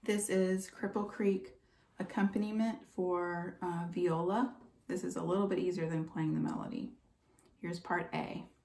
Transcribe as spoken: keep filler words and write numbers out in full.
This is Cripple Creek accompaniment for uh, viola. This is a little bit easier than playing the melody. Here's part A.